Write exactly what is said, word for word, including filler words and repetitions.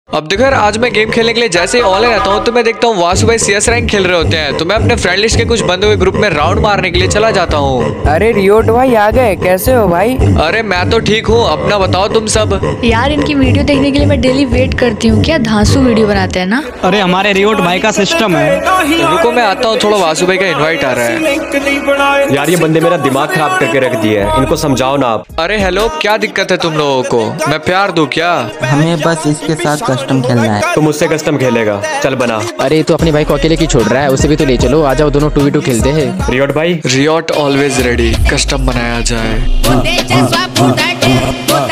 अब देखो यार, आज मैं गेम खेलने के लिए जैसे ही ऑनलाइन आता हूँ तो मैं देखता हूँ वासु भाई सीएस रैंक खेल रहे होते हैं, तो मैं अपने फ्रेंड लिस्ट के कुछ बंदे हुए ग्रुप में राउंड मारने के लिए चला जाता हूँ। अरे रियोट भाई आ गए, कैसे हो भाई? अरे मैं तो ठीक हूँ, अपना बताओ तुम सब। यार इनकी वीडियो देखने के लिए मैं डेली वेट करती हूँ, क्या धांसू वीडियो बनाते हैं ना। अरे हमारे रियोट भाई का सिस्टम है। रुको मैं आता हूँ, थोड़ा वासु भाई का इन्वाइट आ रहा है। यार ये बंदे मेरा दिमाग खराब करके रख दिया है, इनको समझाओ ना आप। अरे हेलो, क्या दिक्कत है तुम लोगों को? मैं प्यार दूं क्या? हमें बस इसके साथ कस्टम खेलना है। तो मुझसे कस्टम खेलेगा, चल बना। अरे तो अपने भाई को अकेले की छोड़ रहा है, उसे भी तो ले चलो, आ जाओ दोनों टू वी टू खेलते हैं। रियोट भाई रियोट ऑलवेज रेडी, कस्टम बनाया जाए।